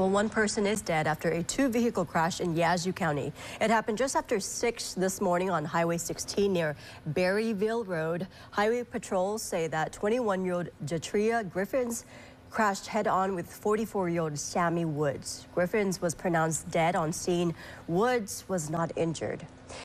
Well, one person is dead after a two-vehicle crash in Yazoo County. It happened just after 6 this morning on Highway 16 near Berryville Road. Highway patrols say that 21-year-old Jatria Griffins crashed head-on with 44-year-old Sammy Woods. Griffins was pronounced dead on scene. Woods was not injured.